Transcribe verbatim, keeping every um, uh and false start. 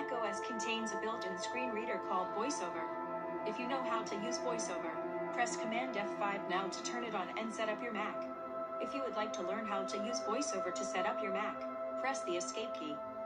macOS contains a built-in screen reader called VoiceOver. If you know how to use VoiceOver, press Command F five now to turn it on and set up your Mac. If you would like to learn how to use VoiceOver to set up your Mac, press the Escape key.